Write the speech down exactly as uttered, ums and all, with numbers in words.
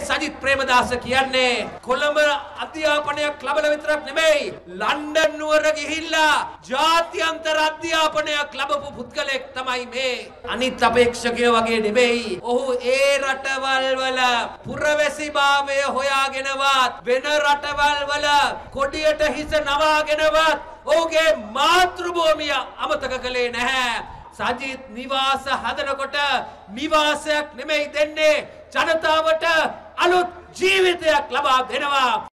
සජිත් ප්‍රේමදාස කියන්නේ කොළඹ අධ්‍යාපනයක් ලැබලා විතරක් නෙමෙයි ලන්ඩන් නුවර ගිහිල්ලා ජාත්‍යන්තර අධ්‍යාපනයක් ලැබපු පුද්ගලෙක් තමයි මේ. අනිත් අපේක්ෂකයෝ වගේ නෙමෙයි. ඔහු ඒ රටවල් වල පුරවැසිභාවය හොයාගෙනවත් වෙන රටවල් වල කොඩියට හිස නවාගෙනවත් ඔහුගේ මාතෘභූමිය අමතක කළේ නැහැ. සජිත් නිවාස හදනකොට නිවාසයක් නෙමෙයි දෙන්නේ ජනතාවට අලුත් ජීවිතයක් ලබා දෙනවා.